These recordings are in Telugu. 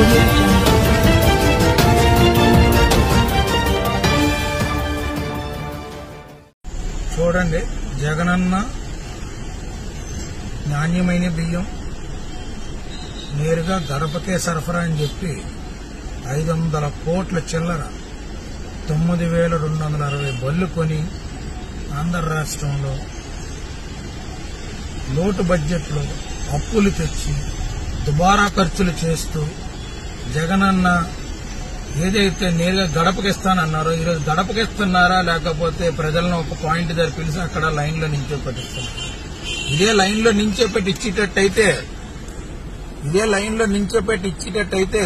చూడండి, జగనన్న నాణ్యమైన బియ్యం నేరుగా గడపకే సరఫరా అని చెప్పి 500 కోట్ల చిల్లర 9,260 బళ్ళు కొని ఆంధ్ర రాష్ట్రంలో లోటు బడ్జెట్లో అప్పులు తెచ్చి దుబారా ఖర్చులు చేస్తూ జగనన్న ఏదైతే నేరుగా గడపకిస్తానన్నారో ఈరోజు గడపకిస్తున్నారా లేకపోతే ప్రజలను ఒక పాయింట్ దగ్గర పిలిచి అక్కడ లైన్లో నించోపెట్టిస్తున్నారు. ఇదే లైన్లో నించోపెట్టి ఇచ్చేటట్టయితే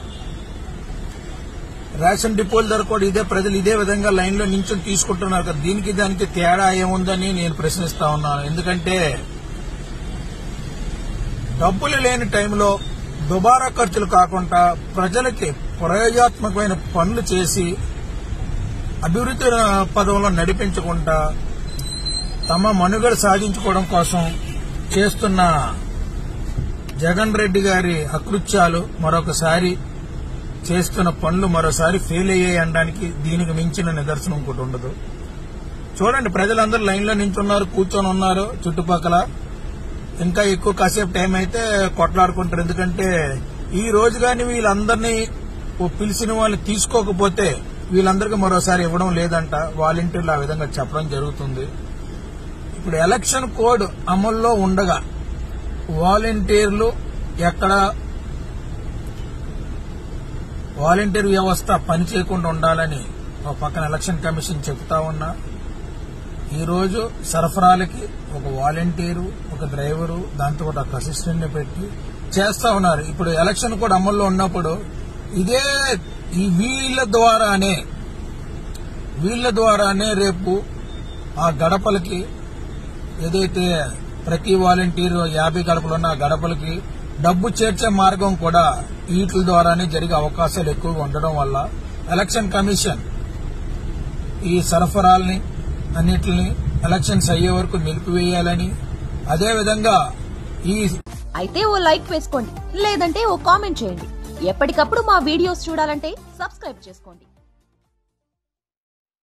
రేషన్ డిపోల ధర కూడా ప్రజలు ఇదే విధంగా లైన్లో నించొని తీసుకుంటున్నారు కదా. దీనికి దానికి తేడా ఏముందని నేను ప్రశ్నిస్తా ఉన్నాను. ఎందుకంటే డబ్బులు లేని టైంలో దుబారా ఖర్చులు కాకుండా ప్రజలకి ప్రయోజనాత్మకమైన పనులు చేసి అభివృద్ధి పదంలో నడిపించకుండా తమ మనుగడ సాధించుకోవడం కోసం చేస్తున్న జగన్ రెడ్డి గారి అకృత్యాలు మరొకసారి చేస్తున్న పనులు మరోసారి ఫెయిల్ అయ్యాయి అనడానికి దీనికి మించిన నిదర్శనం ఇంకోటి ఉండదు. చూడండి, ప్రజలందరూ లైన్లో నించున్నారు, కూర్చొని ఉన్నారు. చుట్టుపక్కల ఇంకా ఎక్కువ కాసేపు టైం అయితే కొట్లాడుకుంటారు. ఎందుకంటే ఈ రోజు కానీ వీళ్ళందరినీ పిలిచిన వాళ్ళని తీసుకోకపోతే వీళ్ళందరికీ మరోసారి ఇవ్వడం లేదంట. వాలంటీర్లు ఆ విధంగా చెప్పడం జరుగుతుంది. ఇప్పుడు ఎలక్షన్ కోడ్ అమల్లో ఉండగా వాలంటీర్లు ఎక్కడ వాలంటీర్ వ్యవస్థ పని చేయకుండా ఉండాలని ఒక పక్కన ఎలక్షన్ కమిషన్ చెబుతా ఉన్నా, ఈ రోజు సరఫరాలకి ఒక వాలంటీరు, ఒక డ్రైవరు, దాంతో ఒక అసిస్టెంట్ ని పెట్టి చేస్తా ఉన్నారు. ఇప్పుడు ఎలక్షన్ కూడా అమల్లో ఉన్నప్పుడు ఇదే వీళ్ల ద్వారానే రేపు ఆ గడపలకి ఏదైతే ప్రతి వాలంటీరు 50 గడపలున్న ఆ గడపలకి డబ్బు చేర్చే మార్గం కూడా వీటి ద్వారానే జరిగే అవకాశాలు ఎక్కువగా ఉండడం వల్ల ఎలక్షన్ కమిషన్ ఈ సరఫరాల్ని అన్నిటిని ఎలక్షన్స్ అయ్యే వరకు నిలిపివేయాలని, అదేవిధంగా అయితే ఓ లైక్ వేసుకోండి, లేదంటే ఓ కామెంట్ చేయండి. ఎప్పటికప్పుడు మా వీడియోస్ చూడాలంటే సబ్స్క్రైబ్ చేసుకోండి.